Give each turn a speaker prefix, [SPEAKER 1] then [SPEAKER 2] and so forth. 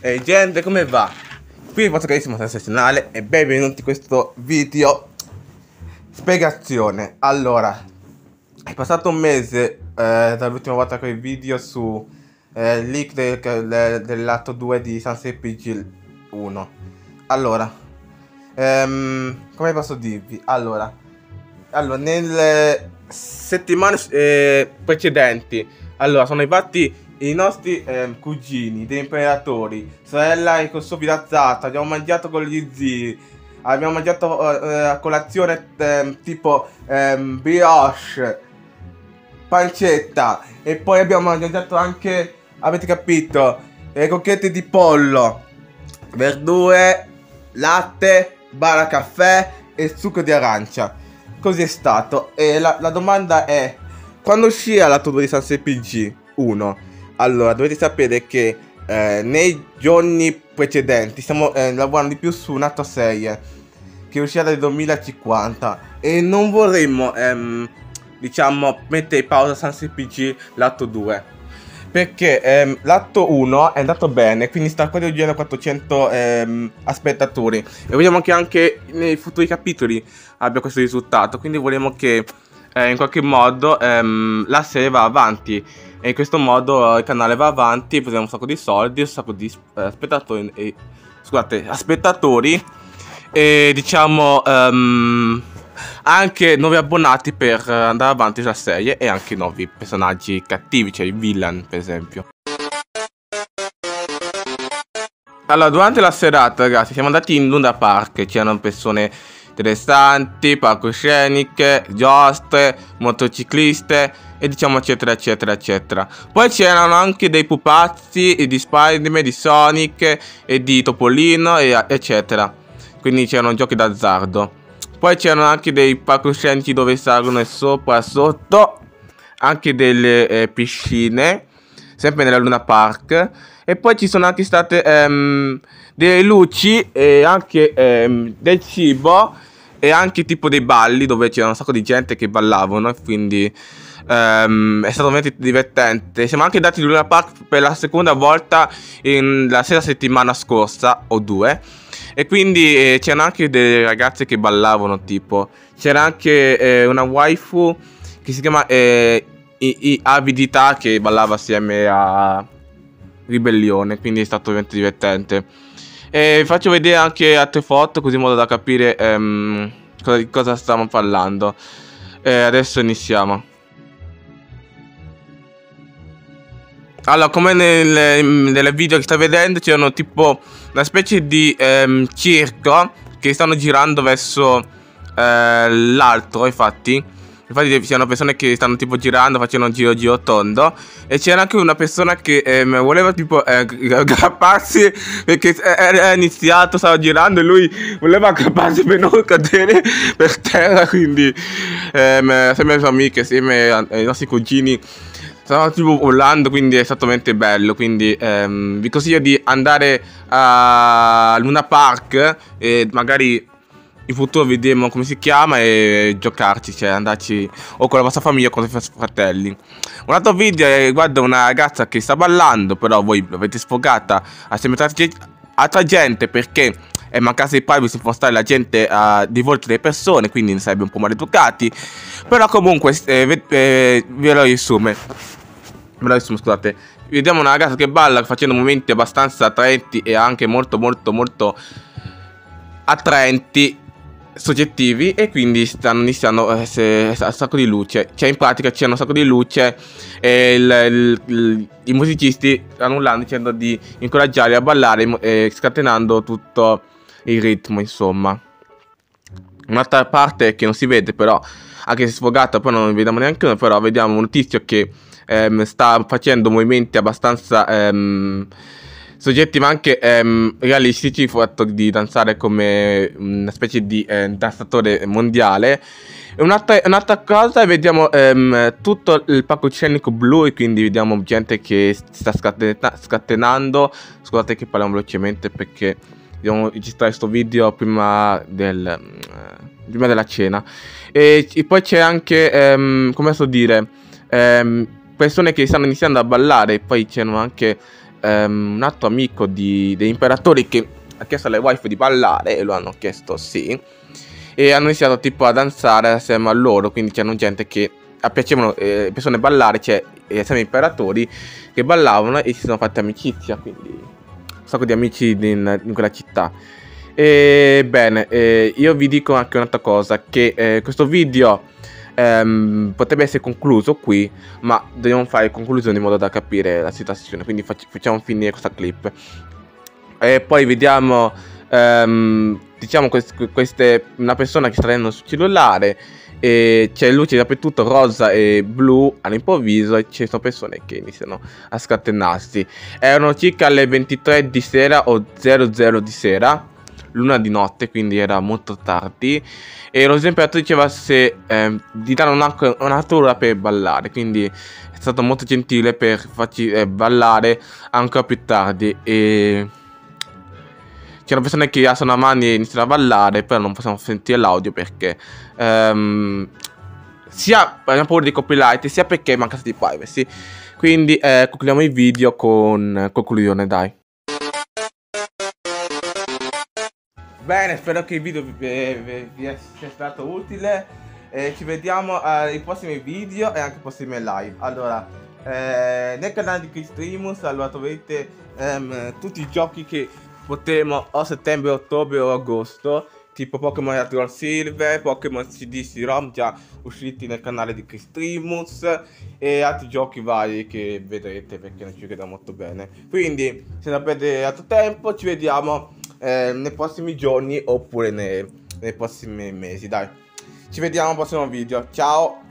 [SPEAKER 1] Ehi gente, come va? Qui il vostro carissimo sensazionale e benvenuti in questo video spiegazione. Allora, è passato un mese dall'ultima volta che ho il video su leak dell'atto 2 di Sunset PG 1. Allora, come posso dirvi? Allora nelle settimane precedenti, allora, sono infatti i nostri cugini, dei imperatori, sorella e col suo fidanzato, abbiamo mangiato con gli zii, abbiamo mangiato a colazione tipo brioche, pancetta, e poi abbiamo mangiato anche, avete capito, crocchette di pollo, verdure, latte, bara caffè e succo di arancia. Così è stato. E la domanda è: quando uscirà l'atto 2 di Sunset PG 1? Allora, dovete sapere che nei giorni precedenti stiamo lavorando di più su un atto 6 che uscirà nel 2050 e non vorremmo, diciamo, mettere in pausa Sunset PG l'atto 2 perché l'atto 1 è andato bene, quindi sta raggiungendo 400 spettatori e vogliamo che anche nei futuri capitoli abbia questo risultato, quindi vogliamo che in qualche modo la serie va avanti e in questo modo il canale va avanti, prendiamo un sacco di soldi, un sacco di spettatori e diciamo anche nuovi abbonati per andare avanti sulla serie e anche nuovi personaggi cattivi, cioè i villain per esempio. Allora, durante la serata, ragazzi, siamo andati in Luna Park, c'erano persone interessanti, palcosceniche, giostre, motocicliste e diciamo eccetera eccetera eccetera. Poi c'erano anche dei pupazzi di Spider-Man, di Sonic e di Topolino e eccetera. Quindi c'erano giochi d'azzardo. Poi c'erano anche dei palcoscenici dove salgono sopra e sotto, anche delle piscine, sempre nella Luna Park. E poi ci sono anche state delle luci e anche del cibo e anche tipo dei balli dove c'era un sacco di gente che ballavano e quindi è stato veramente divertente. Siamo anche andati in Luna Park per la seconda volta la stessa settimana scorsa o due e quindi c'erano anche delle ragazze che ballavano, tipo c'era anche una waifu che si chiama Avidità che ballava assieme a Ribellione, quindi è stato veramente divertente. E faccio vedere anche altre foto così in modo da capire di cosa stiamo parlando. Adesso iniziamo. Allora, come nel video che stai vedendo, c'erano tipo una specie di circo che stanno girando verso l'altro, infatti ci sono persone che stanno tipo girando, facendo un giro tondo. E c'era anche una persona che voleva tipo aggrapparsi perché era iniziato, stava girando e lui voleva aggrapparsi per non cadere per terra. Quindi assieme alle sue amiche, assieme ai nostri cugini, stavamo tipo volando, quindi è stato veramente bello. Quindi vi consiglio di andare a Luna Park e magari in futuro vedremo come si chiama e giocarci, cioè andarci o con la vostra famiglia o con i vostri fratelli. Un altro video riguarda una ragazza che sta ballando, però voi l'avete sfogata assieme a altra gente perché è mancanza di privacy spostare la gente di volta delle persone, quindi ne sarebbe un po' maleducati. Però comunque ve lo riassumo, scusate. Vediamo una ragazza che balla facendo movimenti abbastanza attraenti e anche molto attraenti, soggettivi, e quindi stanno iniziando a un sacco di luce, cioè in pratica c'è un sacco di luce e i musicisti stanno urlando dicendo di incoraggiarli a ballare scatenando tutto il ritmo, insomma. Un'altra parte che non si vede però, anche se sfogata, poi non vediamo neanche noi, però vediamo un tizio che sta facendo movimenti abbastanza soggetti ma anche realistici, il fatto di danzare come una specie di danzatore mondiale. Un'altra cosa, vediamo tutto il palcoscenico blu e quindi vediamo gente che sta scatenando. Scusate che parliamo velocemente perché dobbiamo registrare questo video prima della cena. E poi c'è anche, come posso dire, persone che stanno iniziando a ballare. Poi c'erano anche un altro amico degli imperatori che ha chiesto alle wife di ballare e lo hanno chiesto sì. E hanno iniziato tipo a danzare assieme a loro, quindi c'erano gente che piacevano persone ballare, cioè assieme ai imperatori che ballavano e si sono fatti amicizia, quindi un sacco di amici in quella città. E bene, io vi dico anche un'altra cosa, che questo video potrebbe essere concluso qui, ma dobbiamo fare conclusioni in modo da capire la situazione, quindi facciamo finire questa clip. E poi vediamo, diciamo, una persona che sta prendendo sul cellulare e c'è luce dappertutto, rosa e blu all'improvviso, e ci sono persone che iniziano a scatenarsi. Erano circa le 23 di sera o 00 di sera, l'una di notte, quindi era molto tardi, e lo imperatore diceva di dare un'altra ora per ballare, quindi è stato molto gentile per farci ballare ancora più tardi. E c'erano persone che alzano la mano e iniziano a ballare, però non possiamo sentire l'audio perché sia abbiamo paura di copyright, sia perché manca di privacy. Quindi concludiamo il video con conclusione, dai. Bene, spero che il video vi sia stato utile. Ci vediamo ai prossimi video e anche ai prossimi live. Allora, nel canale di Cristrimus troverete tutti i giochi che potremo o settembre, ottobre o agosto, tipo Pokémon Red Gold Silver, Pokémon CD-ROM già usciti nel canale di Cristrimus e altri giochi vari che vedrete perché non ci vedo molto bene. Quindi, se non perdete altro tempo, ci vediamo nei prossimi giorni oppure nei prossimi mesi, dai. Ci vediamo al prossimo video, ciao!